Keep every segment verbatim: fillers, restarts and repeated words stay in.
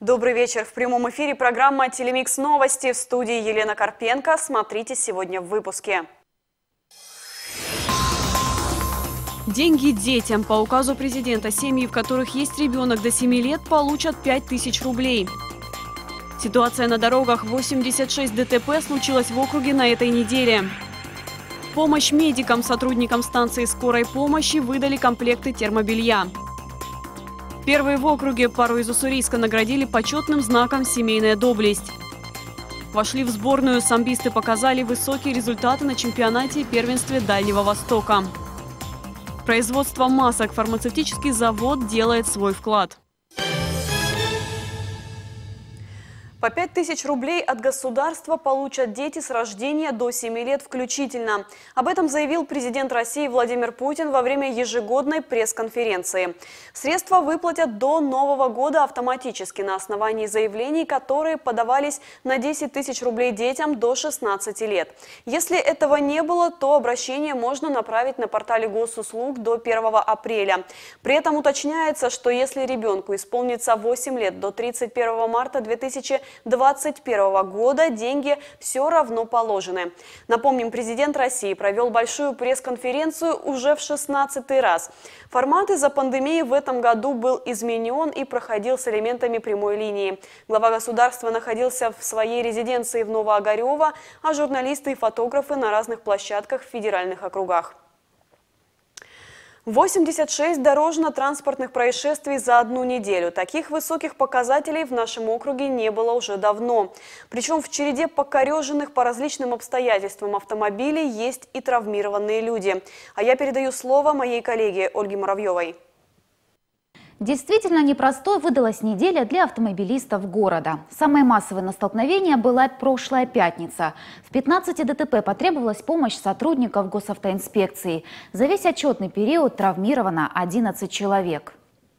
Добрый вечер. В прямом эфире программа «Телемикс Новости». В студии Елена Карпенко. Смотрите сегодня в выпуске. Деньги детям. По указу президента семьи, в которых есть ребенок до семи лет, получат пять тысяч рублей. Ситуация на дорогах. восемьдесят шесть ДТП случилось в округе на этой неделе. Помощь медикам. Сотрудникам станции скорой помощи выдали комплекты термобелья. Первые в округе Пару из Уссурийска наградили почетным знаком «Семейная доблесть». Вошли в сборную. Самбисты показали высокие результаты на чемпионате и первенстве Дальнего Востока. Производство масок. Фармацевтический завод делает свой вклад. По пять тысяч рублей от государства получат дети с рождения до семи лет включительно. Об этом заявил президент России Владимир Путин во время ежегодной пресс-конференции. Средства выплатят до Нового года автоматически на основании заявлений, которые подавались на десять тысяч рублей детям до шестнадцати лет. Если этого не было, то обращение можно направить на портале госуслуг до первого апреля. При этом уточняется, что если ребенку исполнится восемь лет до тридцать первого марта две тысячи двадцать первого года, деньги все равно положены. Напомним, президент России провел большую пресс-конференцию уже в шестнадцатый раз. Формат из-за пандемии в этом году был изменен и проходил с элементами прямой линии. Глава государства находился в своей резиденции в Новоогарево, а журналисты и фотографы на разных площадках в федеральных округах. восемьдесят шесть дорожно-транспортных происшествий за одну неделю. Таких высоких показателей в нашем округе не было уже давно. Причем в череде покореженных по различным обстоятельствам автомобилей есть и травмированные люди. А я передаю слово моей коллеге Ольге Муравьевой. Действительно непростой выдалась неделя для автомобилистов города. Самой массовой на столкновение была прошлая пятница. В пятнадцати ДТП потребовалась помощь сотрудников госавтоинспекции. За весь отчетный период травмировано одиннадцать человек.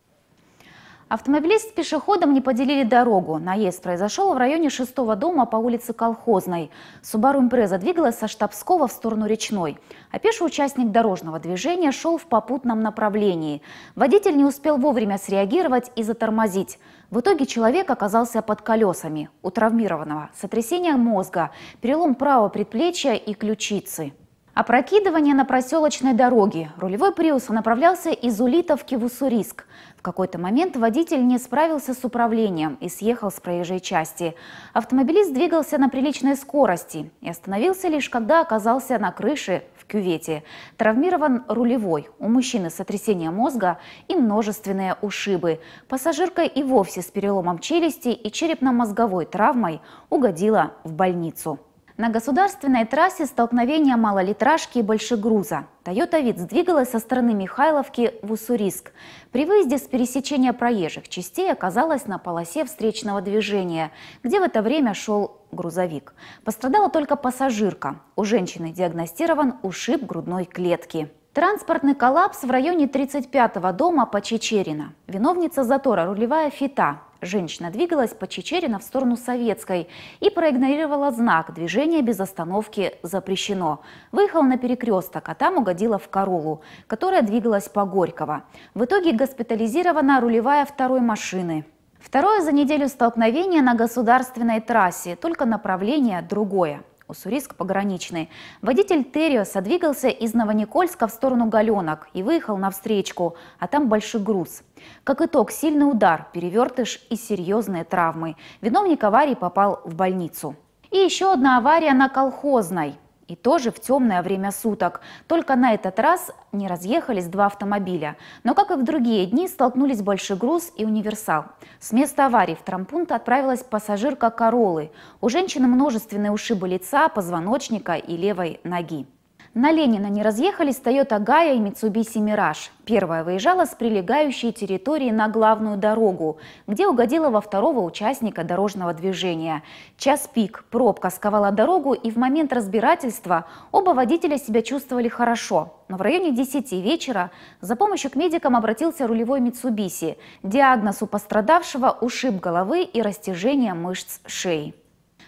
Автомобилист с пешеходом не поделили дорогу. Наезд произошел в районе шестого дома по улице Колхозной. Subaru Impreza двигалась со Штабского в сторону Речной, а пеший участник дорожного движения шел в попутном направлении. Водитель не успел вовремя среагировать и затормозить. В итоге человек оказался под колесами. У травмированного сотрясение мозга, перелом правого предплечья и ключицы. Опрокидывание на проселочной дороге. Рулевой Приус направлялся из Улитовки в Уссурийск. В какой-то момент водитель не справился с управлением и съехал с проезжей части. Автомобилист двигался на приличной скорости и остановился лишь когда оказался на крыше в кювете. Травмирован рулевой. У мужчины сотрясение мозга и множественные ушибы. Пассажирка и вовсе с переломом челюсти и черепно-мозговой травмой угодила в больницу. На государственной трассе столкновение малолитражки и большегруза. Тойота Витз двигалась со стороны Михайловки в Уссурийск. При выезде с пересечения проезжих частей оказалась на полосе встречного движения, где в это время шел грузовик. Пострадала только пассажирка. У женщины диагностирован ушиб грудной клетки. Транспортный коллапс в районе тридцать пятого дома по Чечерина. Виновница затора – рулевая Фита. Женщина двигалась по Чечерина в сторону Советской и проигнорировала знак «Движение без остановки запрещено». Выехала на перекресток, а там угодила в Королу, которая двигалась по Горького. В итоге госпитализирована рулевая второй машины. Второе за неделю столкновение на государственной трассе, только направление другое. Уссурийск пограничный. Водитель Териоса двигался из Новоникольска в сторону Галенок и выехал на встречку, а там большой груз. Как итог, сильный удар, перевертыш и серьезные травмы. Виновник аварии попал в больницу. И еще одна авария на Колхозной. И тоже в темное время суток. Только на этот раз не разъехались два автомобиля. Но, как и в другие дни, столкнулись большой груз и универсал. С места аварии в травмпункт отправилась пассажирка Королы. У женщины множественные ушибы лица, позвоночника и левой ноги. На Ленина не разъехались Toyota Гая и Mitsubishi Mirage. Первая выезжала с прилегающей территории на главную дорогу, где угодила во второго участника дорожного движения. Час пик, пробка сковала дорогу, и в момент разбирательства оба водителя себя чувствовали хорошо. Но в районе десяти вечера за помощью к медикам обратился рулевой Mitsubishi. Диагноз у пострадавшего – ушиб головы и растяжение мышц шеи.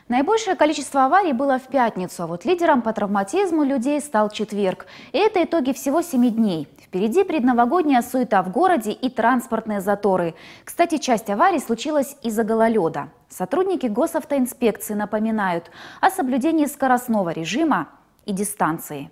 Наибольшее количество аварий было в пятницу, а вот лидером по травматизму людей стал четверг. И это итоги всего семи дней. Впереди предновогодняя суета в городе и транспортные заторы. Кстати, часть аварий случилась из-за гололеда. Сотрудники госавтоинспекции напоминают о соблюдении скоростного режима и дистанции.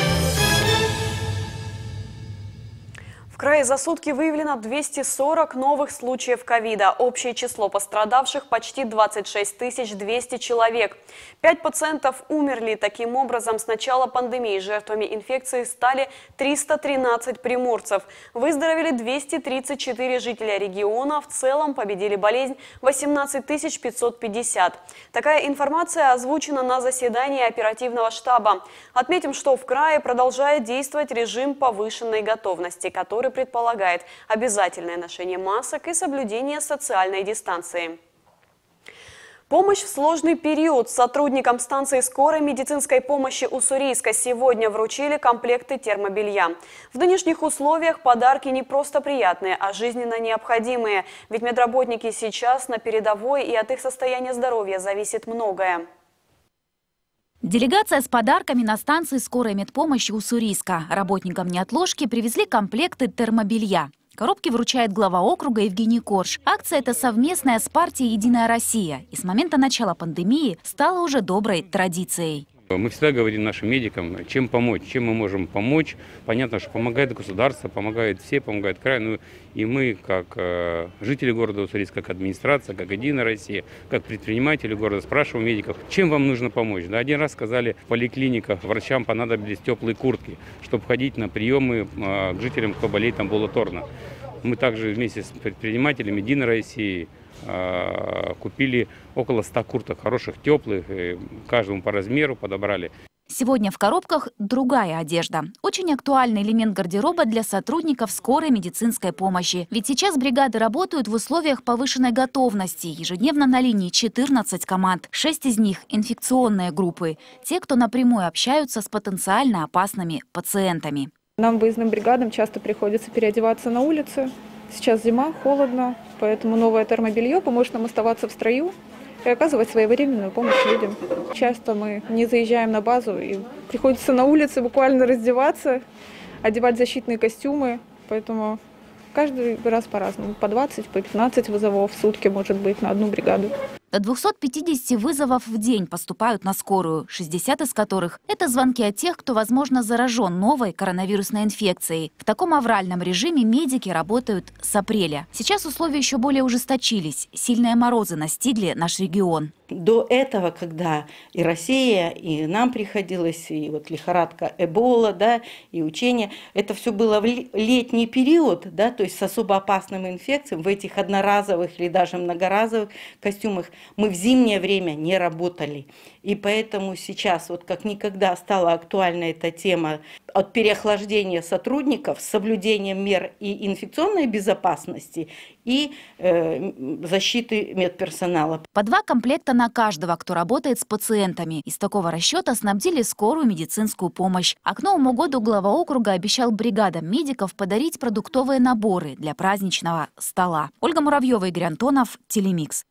В крае за сутки выявлено двести сорок новых случаев ковида. Общее число пострадавших почти двадцать шесть тысяч двести человек. Пять пациентов умерли. Таким образом, с начала пандемии жертвами инфекции стали триста тринадцать приморцев. Выздоровели двести тридцать четыре жителя региона. В целом победили болезнь восемнадцать тысяч пятьсот пятьдесят. Такая информация озвучена на заседании оперативного штаба. Отметим, что в крае продолжает действовать режим повышенной готовности, который предполагает обязательное ношение масок и соблюдение социальной дистанции. Помощь в сложный период. Сотрудникам станции скорой медицинской помощи Уссурийска сегодня вручили комплекты термобелья. В нынешних условиях подарки не просто приятные, а жизненно необходимые. Ведь медработники сейчас на передовой, и от их состояния здоровья зависит многое. Делегация с подарками на станции скорой медпомощи Уссурийска. Работникам неотложки привезли комплекты термобелья. Коробки вручает глава округа Евгений Корж. Акция эта совместная с партией «Единая Россия» и с момента начала пандемии стала уже доброй традицией. Мы всегда говорим нашим медикам, чем помочь, чем мы можем помочь. Понятно, что помогает государство, помогают все, помогает край. Ну, и мы, как э, жители города Уссурийск, как администрация, как «Единая Россия», как предприниматели города, спрашиваем медиков, чем вам нужно помочь. Да, один раз сказали, в поликлиниках врачам понадобились теплые куртки, чтобы ходить на приемы э, к жителям, кто болеет амбулаторно. Мы также вместе с предпринимателями «Единой России» купили около ста курток хороших, теплых, каждому по размеру подобрали. Сегодня в коробках другая одежда. Очень актуальный элемент гардероба для сотрудников скорой медицинской помощи. Ведь сейчас бригады работают в условиях повышенной готовности. Ежедневно на линии четырнадцать команд. шесть из них – инфекционные группы. Те, кто напрямую общаются с потенциально опасными пациентами. Нам, выездным бригадам, часто приходится переодеваться на улице. Сейчас зима, холодно, поэтому новое термобелье поможет нам оставаться в строю и оказывать своевременную помощь людям. Часто мы не заезжаем на базу и приходится на улице буквально раздеваться, одевать защитные костюмы, поэтому каждый раз по-разному. По двадцать, по пятнадцать вызовов в сутки может быть на одну бригаду. До двухсот пятидесяти вызовов в день поступают на скорую, шестьдесят из которых – это звонки от тех, кто, возможно, заражен новой коронавирусной инфекцией. В таком авральном режиме медики работают с апреля. Сейчас условия еще более ужесточились. Сильные морозы настигли наш регион. До этого, когда и Россия, и нам приходилось, и вот лихорадка Эбола, да, и учения, это все было в летний период, да, то есть с особо опасным инфекцией, в этих одноразовых или даже многоразовых костюмах мы в зимнее время не работали. И поэтому сейчас вот как никогда стала актуальна эта тема от переохлаждения сотрудников с соблюдением мер и инфекционной безопасности, и э, защиты медперсонала. По два комплекта на каждого, кто работает с пациентами. Из такого расчета снабдили скорую медицинскую помощь. А к Новому году глава округа обещал бригадам медиков подарить продуктовые наборы для праздничного стола. Ольга Муравьева, Игорь Антонов, Телемикс.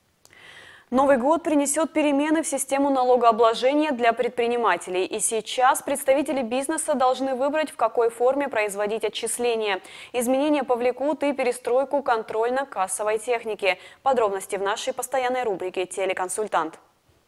Новый год принесет перемены в систему налогообложения для предпринимателей. И сейчас представители бизнеса должны выбрать, в какой форме производить отчисления. Изменения повлекут и перестройку контрольно-кассовой техники. Подробности в нашей постоянной рубрике «Телеконсультант».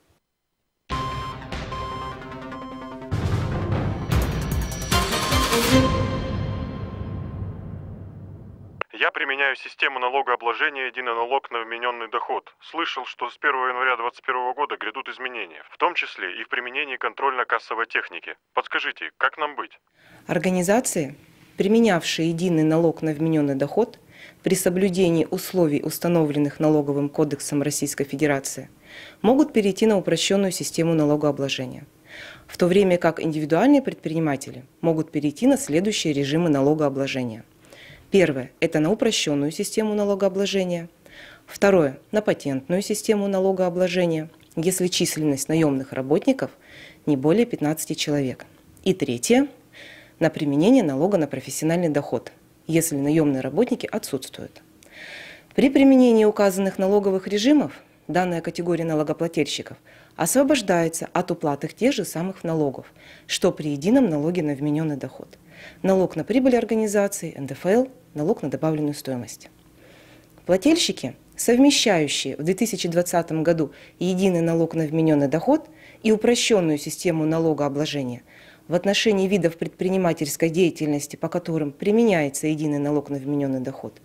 Я применяю систему налогообложения «Единый налог на вмененный доход». Слышал, что с первого января две тысячи двадцать первого года грядут изменения, в том числе и в применении контрольно-кассовой техники. Подскажите, как нам быть? Организации, применявшие единый налог на вмененный доход при соблюдении условий, установленных Налоговым кодексом Российской Федерации, могут перейти на упрощенную систему налогообложения, в то время как индивидуальные предприниматели могут перейти на следующие режимы налогообложения. Первое – это на упрощенную систему налогообложения. Второе – на патентную систему налогообложения, если численность наемных работников не более пятнадцати человек. И третье – на применение налога на профессиональный доход, если наемные работники отсутствуют. При применении указанных налоговых режимов данная категория налогоплательщиков освобождается от уплаты тех же самых налогов, что при едином налоге на вмененный доход. Налог на прибыль организации, эн дэ эф эл, налог на добавленную стоимость. Плательщики, совмещающие в две тысячи двадцатом году единый налог на вмененный доход и упрощенную систему налогообложения, в отношении видов предпринимательской деятельности, по которым применяется единый налог на вмененный доход,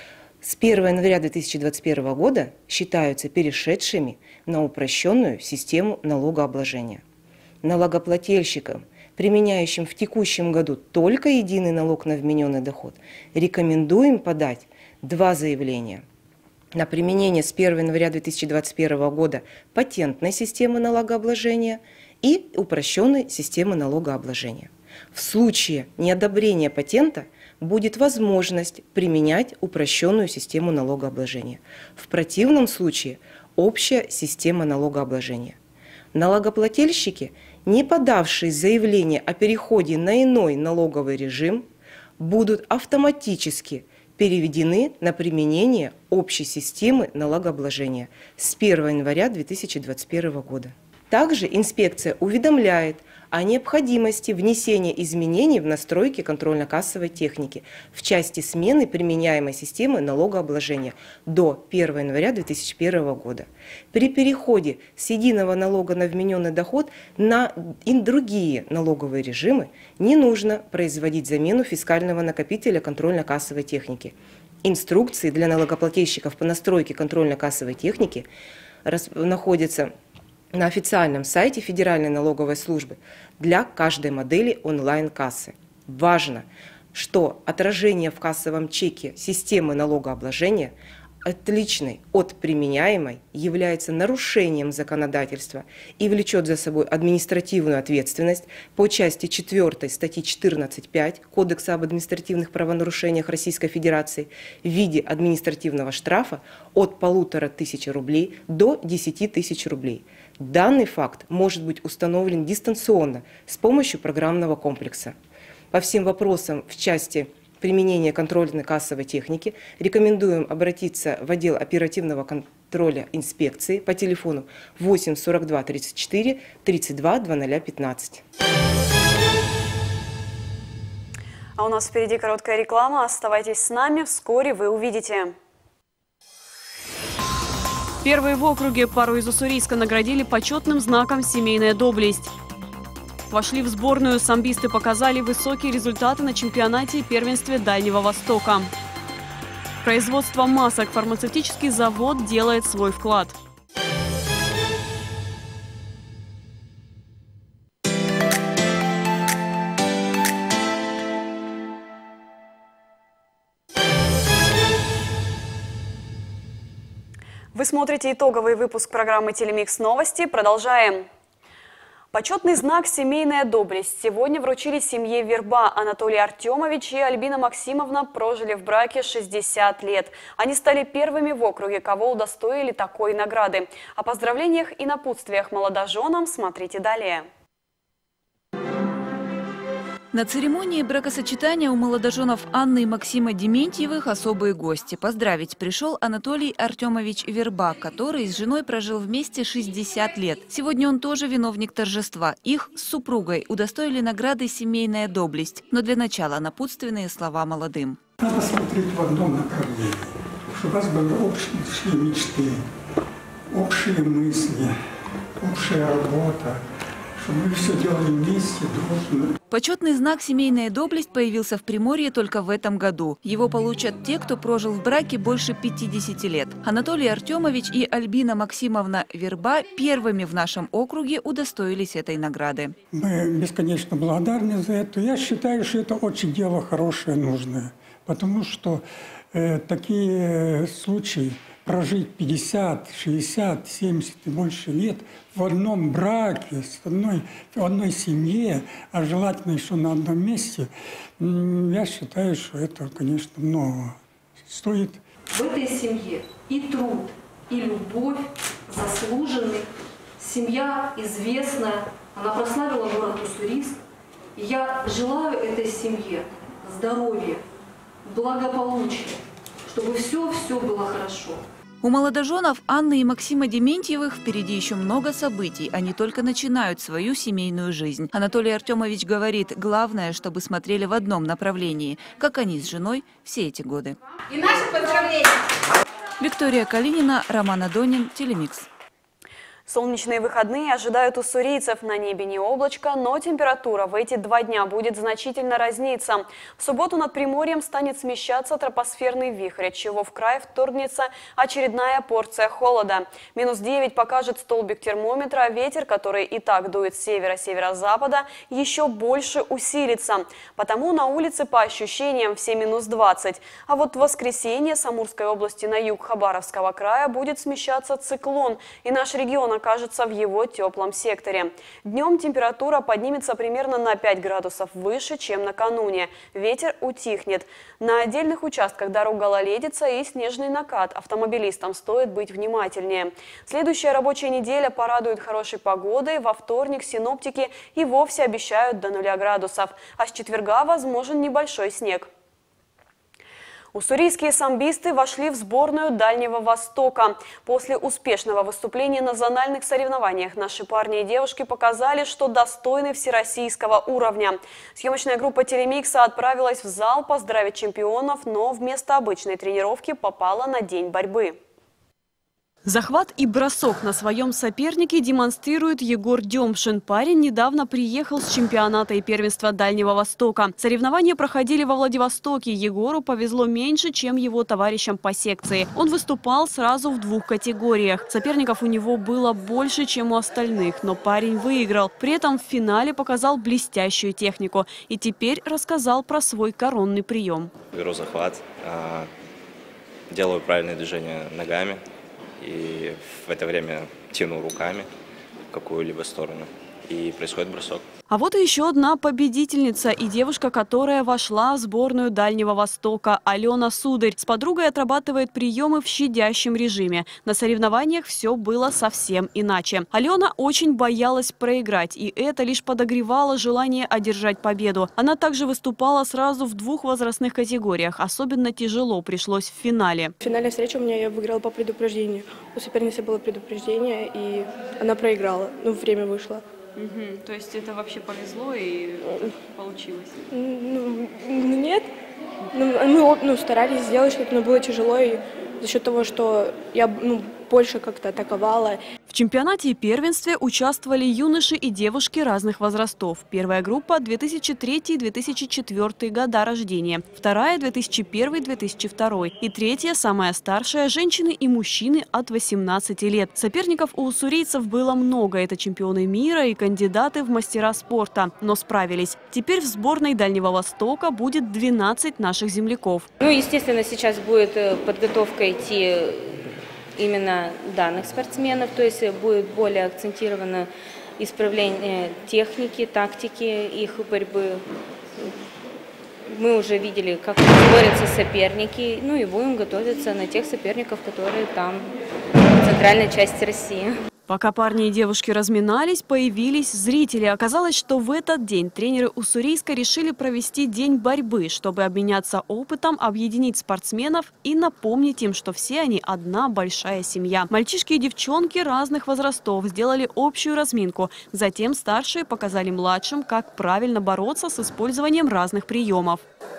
с первого января две тысячи двадцать первого года считаются перешедшими на упрощенную систему налогообложения. Налогоплательщикам, применяющим в текущем году только единый налог на вмененный доход, рекомендуем подать два заявления на применение с первого января две тысячи двадцать первого года патентной системы налогообложения и упрощенной системы налогообложения. В случае неодобрения патента будет возможность применять упрощенную систему налогообложения. В противном случае общая система налогообложения. Налогоплательщики, не подавшие заявление о переходе на иной налоговый режим, будут автоматически переведены на применение общей системы налогообложения с первого января две тысячи двадцать первого года. Также инспекция уведомляет о необходимости внесения изменений в настройки контрольно-кассовой техники в части смены применяемой системы налогообложения до первого января две тысячи первого года. При переходе с единого налога на вмененный доход на другие налоговые режимы не нужно производить замену фискального накопителя контрольно-кассовой техники. Инструкции для налогоплательщиков по настройке контрольно-кассовой техники находятся на официальном сайте Федеральной налоговой службы для каждой модели онлайн-кассы. Важно, что отражение в кассовом чеке системы налогообложения, отличной от применяемой, является нарушением законодательства и влечет за собой административную ответственность по части четвёртой статьи четырнадцать пять Кодекса об административных правонарушениях Российской Федерации в виде административного штрафа от полутора тысяч рублей до десяти тысяч рублей. Данный факт может быть установлен дистанционно с помощью программного комплекса. По всем вопросам в части применения контрольной кассовой техники рекомендуем обратиться в отдел оперативного контроля инспекции по телефону восемь сорок два тридцать четыре тридцать два два ноль пятнадцать. А у нас впереди короткая реклама. Оставайтесь с нами, вскоре вы увидите. Первые в округе пару из Уссурийска наградили почетным знаком «Семейная доблесть». Вошли в сборную, самбисты показали высокие результаты на чемпионате и первенстве Дальнего Востока. Производство масок, фармацевтический завод делает свой вклад. Вы смотрите итоговый выпуск программы «Телемикс Новости». Продолжаем. Почетный знак «Семейная доблесть» сегодня вручили семье Верба. Анатолий Артемович и Альбина Максимовна прожили в браке шестьдесят лет. Они стали первыми в округе, кого удостоили такой награды. О поздравлениях и напутствиях молодоженам смотрите далее. На церемонии бракосочетания у молодоженов Анны и Максима Дементьевых особые гости. Поздравить пришел Анатолий Артемович Верба, который с женой прожил вместе шестьдесят лет. Сегодня он тоже виновник торжества. Их с супругой удостоили награды «Семейная доблесть». Но для начала напутственные слова молодым. Надо смотреть в одном направлении, чтобы у вас были общие мечты, общие мысли, общая работа. Чтобы мы все делали вместе, дружно. Почетный знак «Семейная доблесть» появился в Приморье только в этом году. Его получат те, кто прожил в браке больше пятидесяти лет. Анатолий Артемович и Альбина Максимовна Верба первыми в нашем округе удостоились этой награды. Мы бесконечно благодарны за это. Я считаю, что это очень дело хорошее, нужное. Потому что э, такие случаи, прожить пятьдесят, шестьдесят, семьдесят и больше лет в одном браке, с одной, в одной семье, а желательно еще на одном месте, я считаю, что это, конечно, много стоит. В этой семье и труд, и любовь заслужены. Семья известная, она прославила город Уссурийск. И я желаю этой семье здоровья, благополучия, чтобы все-все было хорошо. У молодоженов Анны и Максима Дементьевых впереди еще много событий. Они только начинают свою семейную жизнь. Анатолий Артемович говорит, главное, чтобы смотрели в одном направлении, как они с женой все эти годы. И наши поздравления! Виктория Калинина, Роман Адонин, Телемикс. Солнечные выходные ожидают уссурийцев. На небе не облачко, но температура в эти два дня будет значительно разниться. В субботу над Приморьем станет смещаться тропосферный вихрь, отчего в край вторгнется очередная порция холода. Минус девять покажет столбик термометра, а ветер, который и так дует с севера-северо-запада, еще больше усилится. Потому на улице по ощущениям все минус двадцать. А вот в воскресенье с Амурской области на юг Хабаровского края будет смещаться циклон, и наш регион окажется в его теплом секторе. Днем температура поднимется примерно на пять градусов выше, чем накануне. Ветер утихнет. На отдельных участках дорог гололедица и снежный накат. Автомобилистам стоит быть внимательнее. Следующая рабочая неделя порадует хорошей погодой. Во вторник синоптики и вовсе обещают до нуля градусов. А с четверга возможен небольшой снег. Уссурийские самбисты вошли в сборную Дальнего Востока. После успешного выступления на зональных соревнованиях наши парни и девушки показали, что достойны всероссийского уровня. Съемочная группа Телемикса отправилась в зал поздравить чемпионов, но вместо обычной тренировки попала на день борьбы. Захват и бросок на своем сопернике демонстрирует Егор Демшин. Парень недавно приехал с чемпионата и первенства Дальнего Востока. Соревнования проходили во Владивостоке. Егору повезло меньше, чем его товарищам по секции. Он выступал сразу в двух категориях. Соперников у него было больше, чем у остальных, но парень выиграл. При этом в финале показал блестящую технику. И теперь рассказал про свой коронный прием. Беру захват, делаю правильные движения ногами. И в это время тяну руками в какую-либо сторону. И происходит бросок. А вот и еще одна победительница и девушка, которая вошла в сборную Дальнего Востока – Алена Сударь. С подругой отрабатывает приемы в щадящем режиме. На соревнованиях все было совсем иначе. Алена очень боялась проиграть, и это лишь подогревало желание одержать победу. Она также выступала сразу в двух возрастных категориях. Особенно тяжело пришлось в финале. В финальной встрече у меня я выиграла по предупреждению. У соперницы было предупреждение, и она проиграла. Ну, время вышло. Угу. То есть это вообще повезло и получилось? Ну, нет. Ну, мы ну, старались сделать что-то, но было тяжело. И за счет того, что я ну, больше как-то атаковала. В чемпионате и первенстве участвовали юноши и девушки разных возрастов. Первая группа – две тысячи третий — две тысячи четвёртый года рождения. Вторая – две тысячи первый — две тысячи второй. И третья, самая старшая – женщины и мужчины от восемнадцати лет. Соперников у уссурийцев было много. Это чемпионы мира и кандидаты в мастера спорта. Но справились. Теперь в сборной Дальнего Востока будет двенадцать наших земляков. Ну, естественно, сейчас будет подготовка идти именно данных спортсменов, то есть будет более акцентировано исправление техники, тактики их борьбы. Мы уже видели, как борются соперники, ну и будем готовиться на тех соперников, которые там в центральной части России. Пока парни и девушки разминались, появились зрители. Оказалось, что в этот день тренеры Уссурийска решили провести день борьбы, чтобы обменяться опытом, объединить спортсменов и напомнить им, что все они одна большая семья. Мальчишки и девчонки разных возрастов сделали общую разминку. Затем старшие показали младшим, как правильно бороться с использованием разных приемов.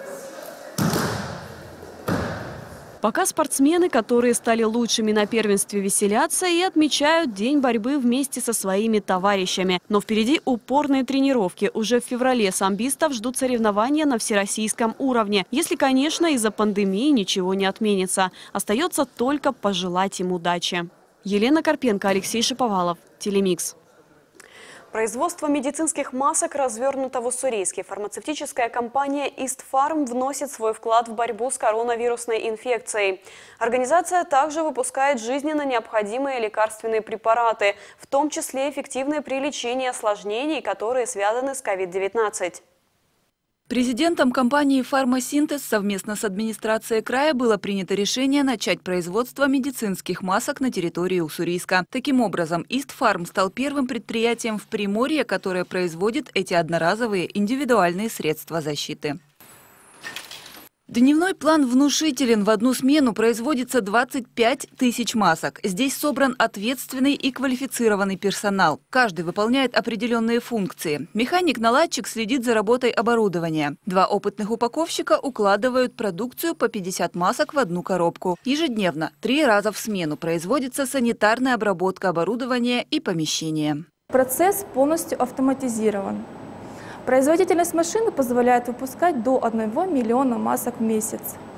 Пока спортсмены, которые стали лучшими на первенстве, веселятся и отмечают день борьбы вместе со своими товарищами. Но впереди упорные тренировки. Уже в феврале самбистов ждут соревнования на всероссийском уровне. Если, конечно, из-за пандемии ничего не отменится. Остается только пожелать им удачи. Елена Карпенко, Алексей Шиповалов, Телемикс. Производство медицинских масок развернуто в Уссурийске. Фармацевтическая компания «Истфарм» вносит свой вклад в борьбу с коронавирусной инфекцией. Организация также выпускает жизненно необходимые лекарственные препараты, в том числе эффективные при лечении осложнений, которые связаны с ковид девятнадцать. Президентом компании «Фармасинтез» совместно с администрацией края было принято решение начать производство медицинских масок на территории Уссурийска. Таким образом, «Истфарм» стал первым предприятием в Приморье, которое производит эти одноразовые индивидуальные средства защиты. Дневной план внушителен. В одну смену производится двадцать пять тысяч масок. Здесь собран ответственный и квалифицированный персонал. Каждый выполняет определенные функции. Механик-наладчик следит за работой оборудования. Два опытных упаковщика укладывают продукцию по пятьдесят масок в одну коробку. Ежедневно, три раза в смену производится санитарная обработка оборудования и помещения. Процесс полностью автоматизирован. Производительность машины позволяет выпускать до одного миллиона масок в месяц.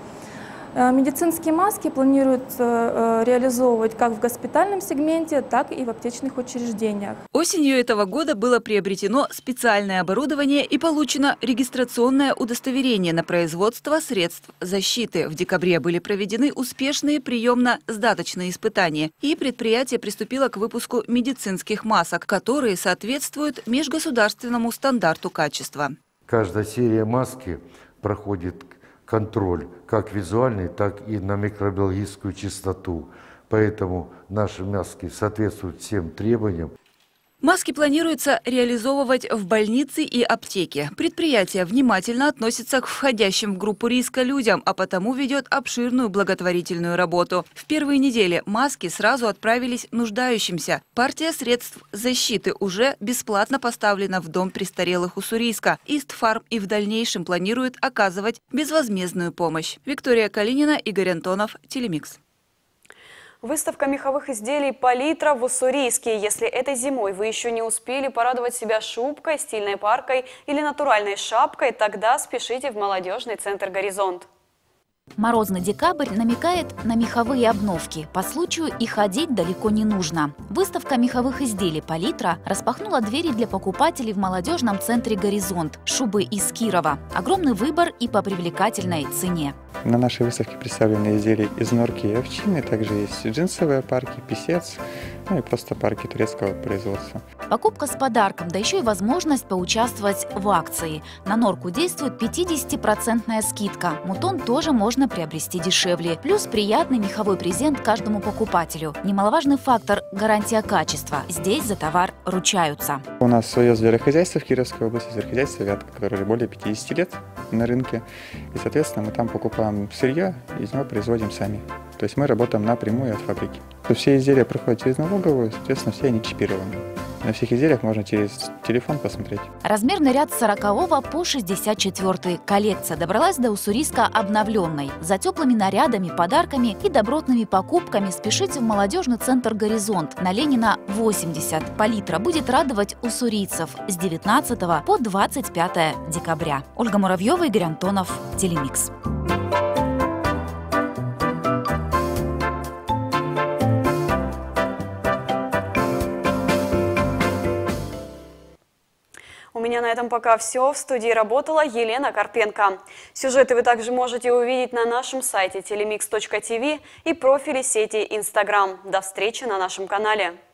Медицинские маски планируется реализовывать как в госпитальном сегменте, так и в аптечных учреждениях. Осенью этого года было приобретено специальное оборудование и получено регистрационное удостоверение на производство средств защиты. В декабре были проведены успешные приемно-сдаточные испытания, и предприятие приступило к выпуску медицинских масок, которые соответствуют межгосударственному стандарту качества. Каждая серия маски проходит контроль как визуальный, так и на микробиологическую чистоту. Поэтому наши маски соответствуют всем требованиям. Маски планируется реализовывать в больнице и аптеке. Предприятие внимательно относится к входящим в группу риска людям, а потому ведет обширную благотворительную работу. В первые недели маски сразу отправились нуждающимся. Партия средств защиты уже бесплатно поставлена в дом престарелых Уссурийска. Истфарм и в дальнейшем планирует оказывать безвозмездную помощь. Виктория Калинина, Игорь Антонов, Телемикс. Выставка меховых изделий «Палитра» в Уссурийске. Если этой зимой вы еще не успели порадовать себя шубкой, стильной паркой или натуральной шапкой, тогда спешите в молодежный центр «Горизонт». Морозный декабрь намекает на меховые обновки. По случаю и ходить далеко не нужно. Выставка меховых изделий «Палитра» распахнула двери для покупателей в молодежном центре «Горизонт». Шубы из Кирова. Огромный выбор и по привлекательной цене. На нашей выставке представлены изделия из норки и овчины, также есть джинсовые парки, писец, ну и просто парки турецкого производства. Покупка с подарком, да еще и возможность поучаствовать в акции. На норку действует пятидесятипроцентная скидка. Мутон тоже можно приобрести дешевле. Плюс приятный меховой презент каждому покупателю. Немаловажный фактор – гарантия качества. Здесь за товар ручаются. У нас свое зверохозяйство в Кировской области, зверохозяйство «Вятка», которое более пятидесяти лет на рынке. И, соответственно, мы там покупаем сырье, из него производим сами. То есть мы работаем напрямую от фабрики. Все изделия проходят через налоговую, соответственно, все они чипированы. На всех изделиях можно через телефон посмотреть. Размерный ряд с сорокового по шестьдесят четвёртый. Коллекция добралась до Уссурийска обновленной. За теплыми нарядами, подарками и добротными покупками спешите в молодежный центр «Горизонт» на Ленина восемьдесят. «Палитра» будет радовать уссурийцев с девятнадцатого по двадцать пятое декабря. Ольга Муравьева, Игорь Антонов, Телемикс. У меня на этом пока все. В студии работала Елена Карпенко. Сюжеты вы также можете увидеть на нашем сайте телемикс точка ти ви и профиле сети Instagram. До встречи на нашем канале.